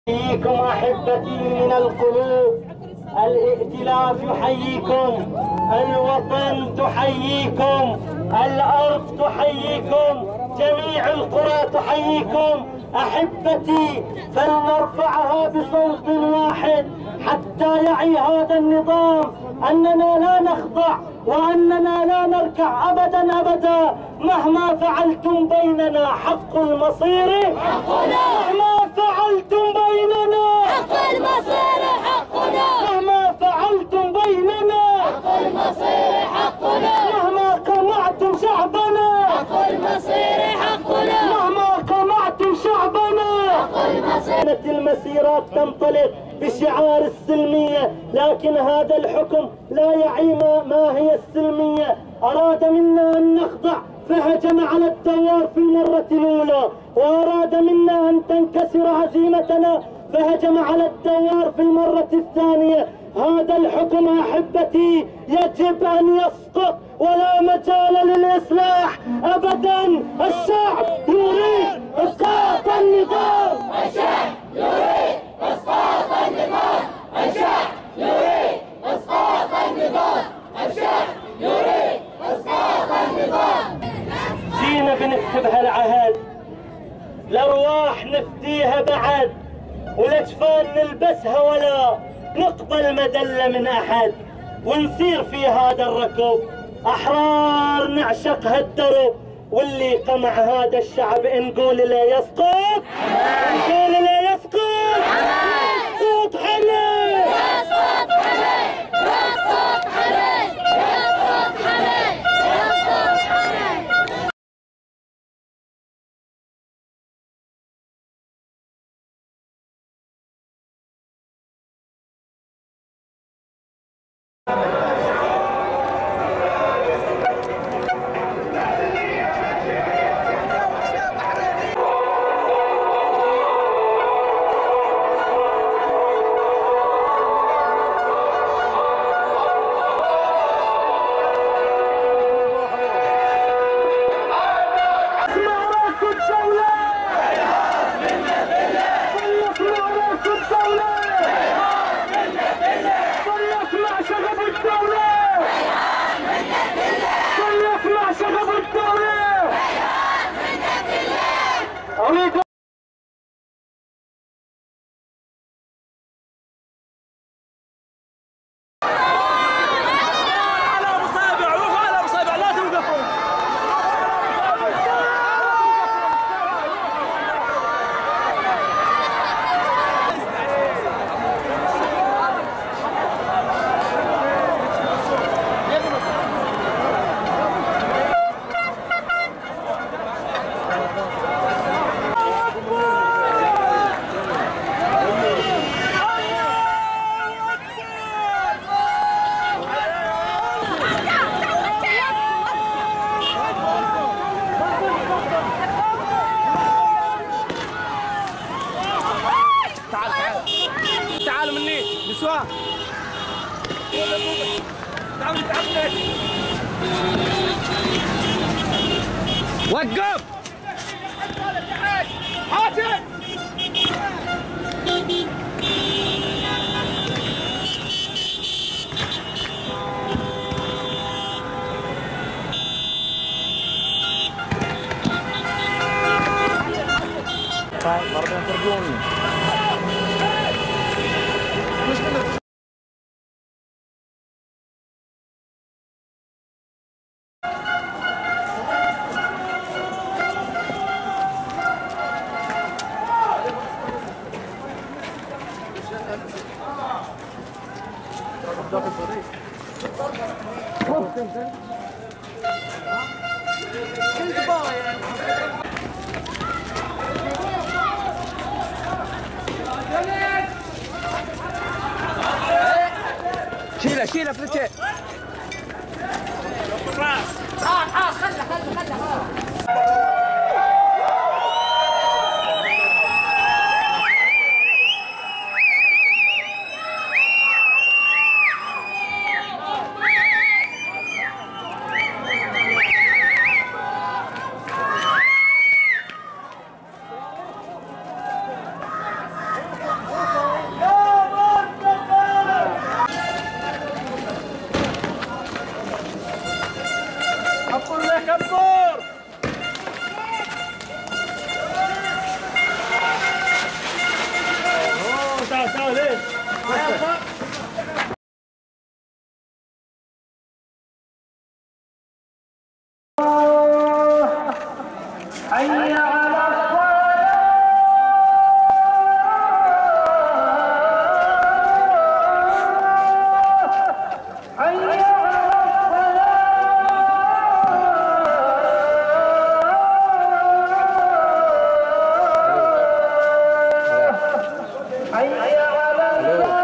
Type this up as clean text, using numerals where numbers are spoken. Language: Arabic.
أحييكم أحبتي من القلوب، الائتلاف يحييكم، الوطن تحييكم، الأرض تحييكم، جميع القرى تحييكم أحبتي. فلنرفعها بصوت واحد حتى يعي هذا النظام أننا لا نخضع وأننا لا نركع أبدا أبدا. مهما فعلتم بيننا حق المصير حقنا، مهما فعلتم بيننا حق المصير حقنا، مهما فعلتم بيننا حق المصير حقنا، مهما قمعتم شعبنا حق المصير حقنا، مهما قمعتم شعبنا. حق المصير. كانت المسيرات تنطلق بشعار السلمية، لكن هذا الحكم لا يعي ما هي السلمية. أراد منا أن نخضع فهجم على الدوار في المرة الأولى، وأراد منا أن تنكسر هزيمتنا فهجم على الدوار في المرة الثانية. هذا الحكم أحبتي يجب أن يسقط ولا مجال للإصلاح أبدا. الشعب يريد إسقاط النظام، الشعب يريد إسقاط النظام، الشعب يريد إسقاط النظام، الشعب يريد إسقاط النظام. جينا بنكتب هالعهد، الأرواح نفديها بعد، والأجفان نلبسها ولا نقبل مدلة من أحد. ونسير في هذا الركب أحرار نعشق هالدرب، واللي قمع هذا الشعب نقول لا يسقط، نقول لا يسقط، يسقط حمل، يسقط حمل، يسقط حمل، يسقط حمل، يسقط حمل. تعالوا مني نسوان، وقف حاتم. برضه ترجوني. شيله فلتين. حطوا لنا كبور. تعال تعال ليه؟ حي على الصلاة. حي على الصلاة. حي على الصلاة.